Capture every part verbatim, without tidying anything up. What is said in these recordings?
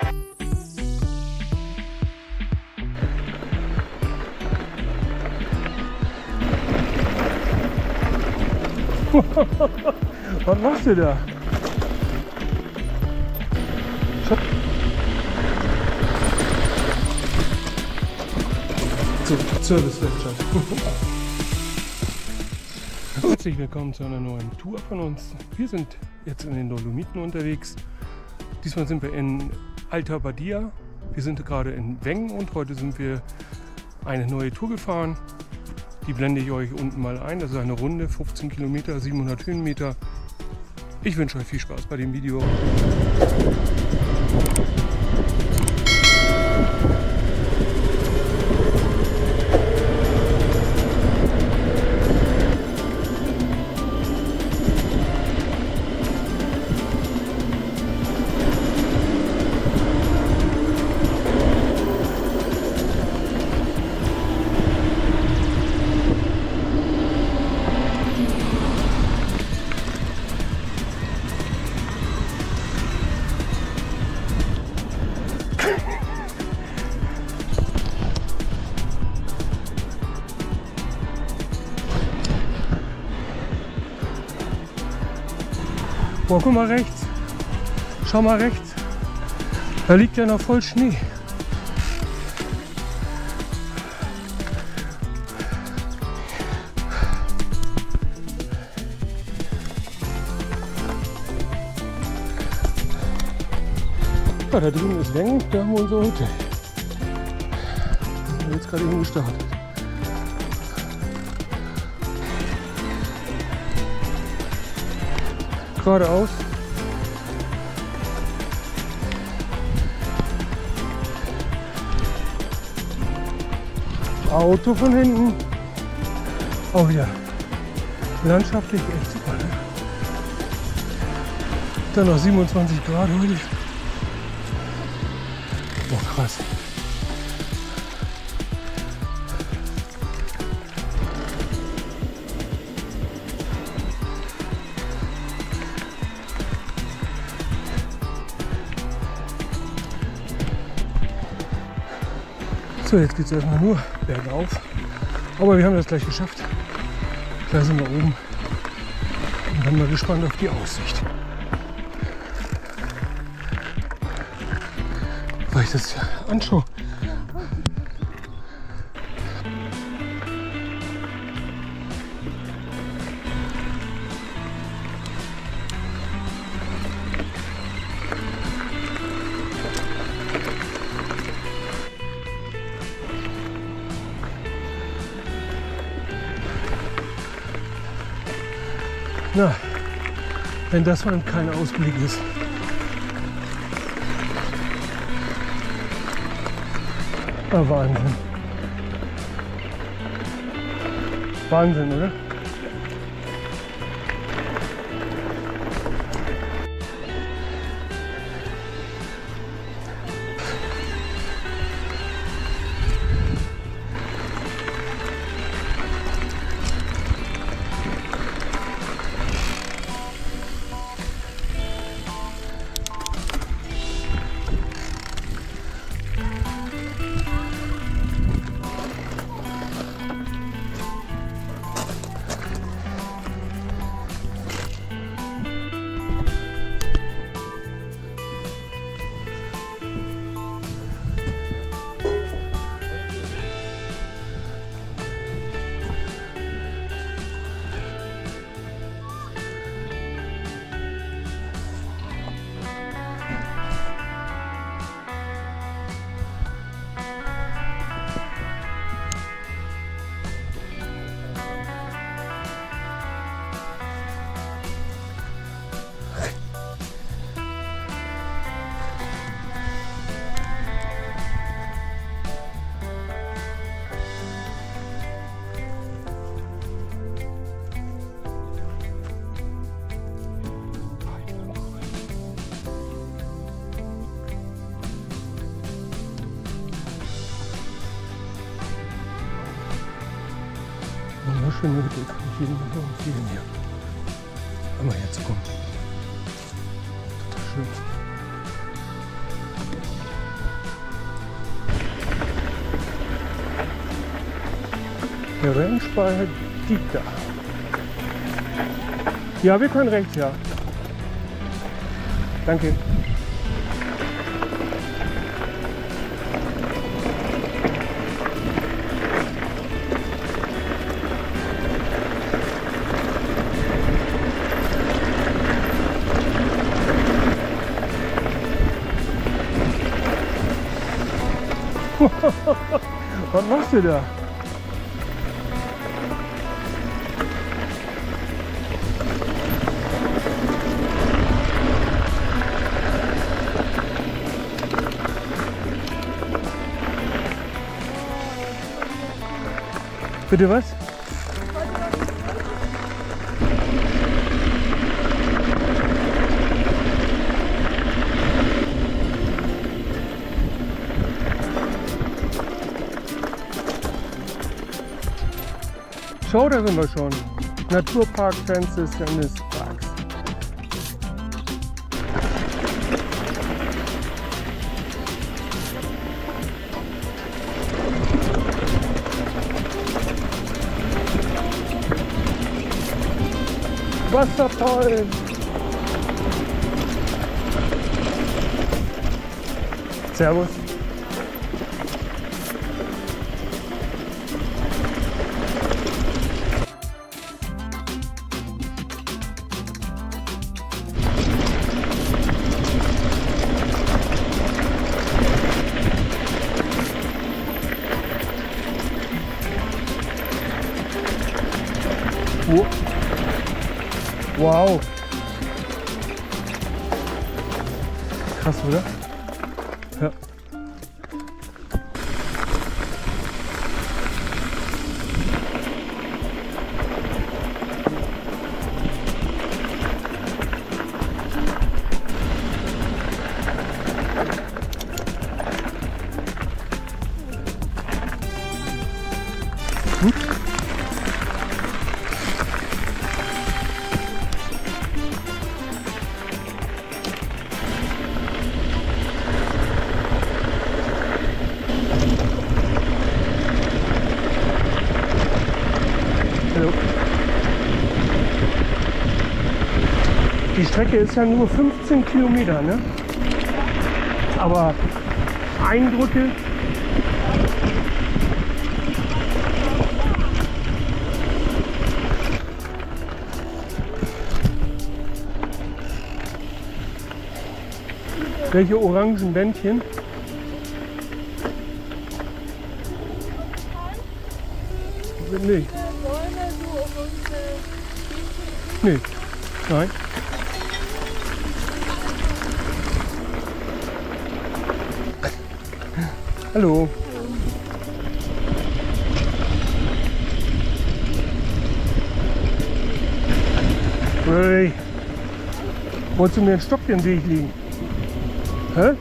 Was machst du da? Servicewirtschaft. Herzlich willkommen zu einer neuen Tour von uns. Wir sind jetzt in den Dolomiten unterwegs. Diesmal sind wir in Alta Badia. Wir sind gerade in Wengen und heute sind wir eine neue Tour gefahren. Die blende ich euch unten mal ein. Das ist eine Runde, fünfzehn Kilometer, siebenhundert Höhenmeter. Ich wünsche euch viel Spaß bei dem Video. Boah, guck mal rechts. Schau mal rechts. Da liegt ja noch voll Schnee. Ja, da drüben ist Wengen, da haben wir unser Hotel. Wir sind jetzt gerade eben gestartet. Geradeaus. Auto von hinten. Auch wieder landschaftlich echt super. Ne? Dann noch siebenundzwanzig Grad heute. Boah, krass. So, jetzt geht es erstmal nur bergauf. Aber wir haben das gleich geschafft. Gleich sind wir oben. Und dann mal gespannt auf die Aussicht. Weil ich das anschaue. Na, wenn das mal kein Ausblick ist. Ah, Wahnsinn. Wahnsinn, oder? Wunderschöne Hütte, kann ich jedem nur empfehlen hier. Einmal herzukommen. Total schön. Der Rennspeicher Dieter. Ja, wir können rechts, ja. Danke. Was machst du da? Bitte was? Schau, da sind wir schon. Naturpark Francis Dennis Parks. Wasserfall. Servus. Wow. Krass, oder? Ja. Hm? Die Strecke ist ja nur fünfzehn Kilometer, ne? Aber Eindrücke. Welche orangen Bändchen? Nee. Nee. Nein. Hallo. Hey. Wolltest du mir einen Stock in den Weg legen? Hä?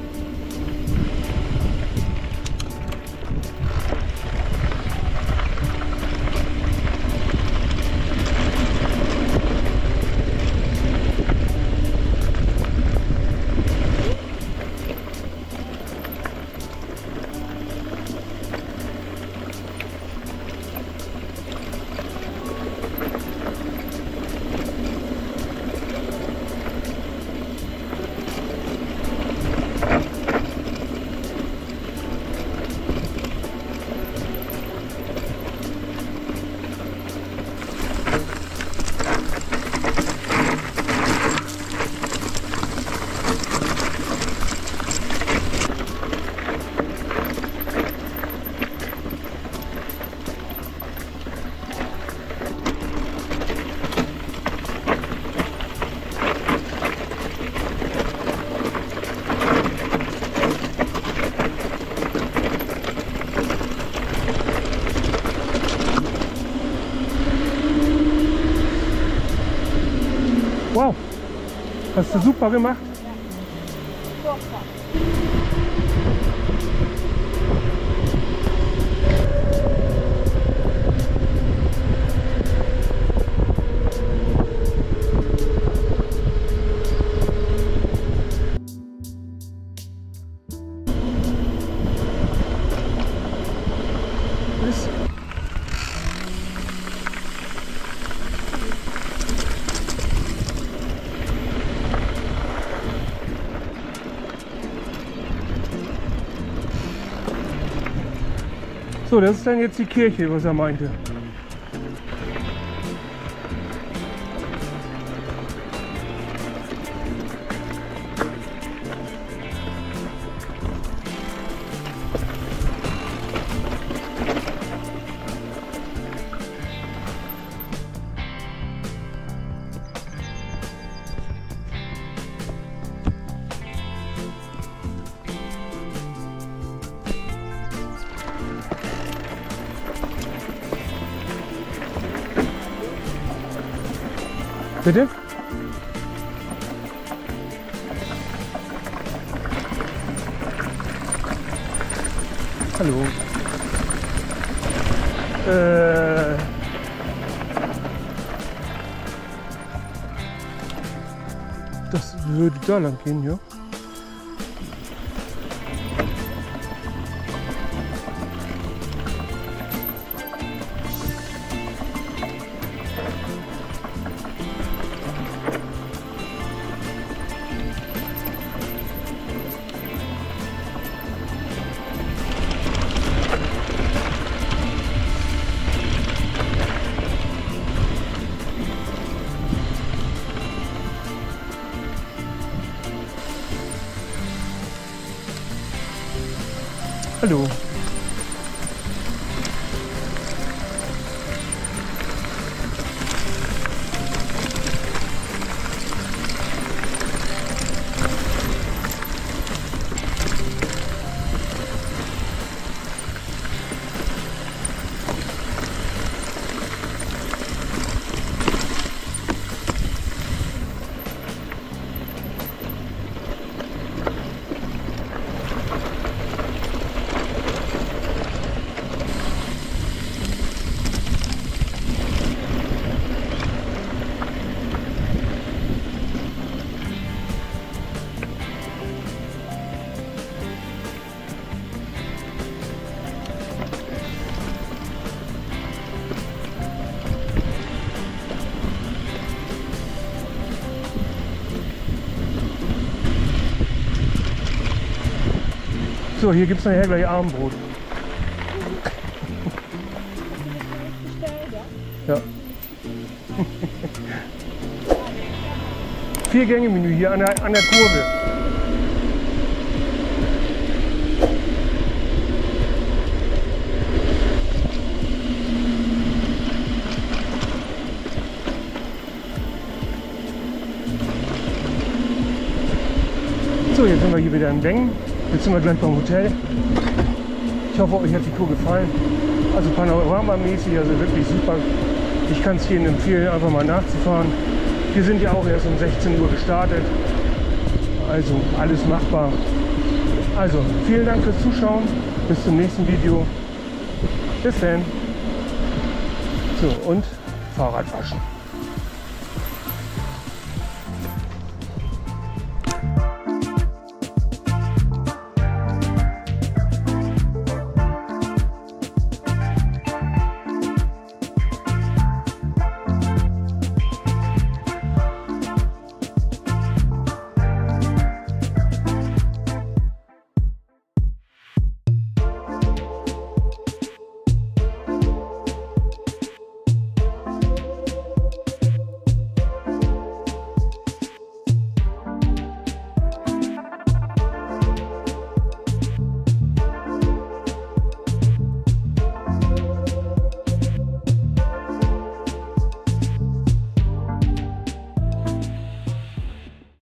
Wow, hast du super gemacht. So, das ist dann jetzt die Kirche, was er meinte. Bitte? Hallo. Äh. Das würde da lang gehen, ja? Hallo. So, hier gibt es nachher gleich Abendbrot. Ja. Vier Gänge Menü hier an der, an der Kurve. So, jetzt sind wir hier wieder in Wengen. Jetzt sind wir gleich beim Hotel. Ich hoffe, euch hat die Tour gefallen. Also panoramamäßig, also wirklich super. Ich kann es jedem empfehlen, einfach mal nachzufahren. Wir sind ja auch erst um sechzehn Uhr gestartet. Also alles machbar. Also vielen Dank fürs Zuschauen. Bis zum nächsten Video. Bis dann. So, und Fahrrad waschen.